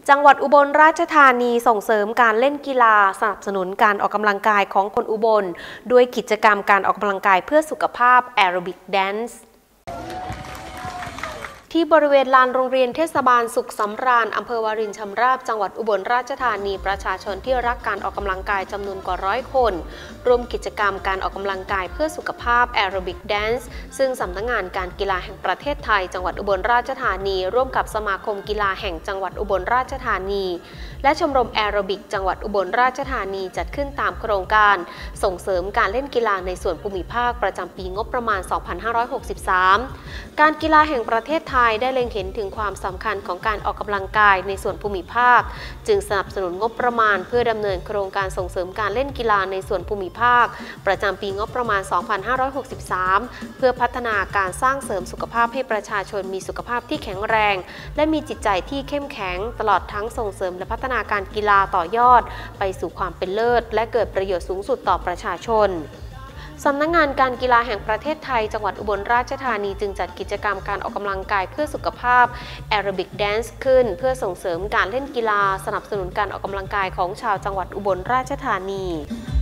จังหวัดอุบลราชธานีส่งเสริมการเล่นกีฬาสนับสนุนการออกกำลังกายของคนอุบลด้วยกิจกรรมการออกกำลังกายเพื่อสุขภาพแอโรบิกแดนซ์ที่บริเวณลานโรงเรียนเทศบาลสุขสำราญอำเภอวารินชำราบจังหวัดอุบลราชธานีประชาชนที่รักการออกกำลังกายจำนวนกว่า100 คนร่วมกิจกรรมการออกกำลังกายเพื่อสุขภาพแอโรบิกแดนซ์ซึ่งสำนักงานการกีฬาแห่งประเทศไทยจังหวัดอุบลราชธานีร่วมกับสมาคมกีฬาแห่งจังหวัดอุบลราชธานีและชมรมแอโรบิกจังหวัดอุบลราชธานีจัดขึ้นตามโครงการส่งเสริมการเล่นกีฬาในส่วนภูมิภาคประจำปีงบประมาณ 2563 การกีฬาแห่งประเทศไทยได้เล็งเห็นถึงความสำคัญของการออกกำลังกายในส่วนภูมิภาคจึงสนับสนุนงบประมาณเพื่อดำเนินโครงการส่งเสริมการเล่นกีฬาในส่วนภูมิภาคประจำปีงบประมาณ 2563 เพื่อพัฒนาการสร้างเสริมสุขภาพให้ประชาชนมีสุขภาพที่แข็งแรงและมีจิตใจที่เข้มแข็งตลอดทั้งส่งเสริมและพัฒนาการกีฬาต่อยอดไปสู่ความเป็นเลิศและเกิดประโยชน์สูงสุดต่อประชาชนสำนักงานการกีฬาแห่งประเทศไทยจังหวัดอุบลราชธานีจึงจัดกิจกรรมการออกกำลังกายเพื่อสุขภาพแอโรบิกแดนซ์ขึ้นเพื่อส่งเสริมการเล่นกีฬาสนับสนุนการออกกำลังกายของชาวจังหวัดอุบลราชธานี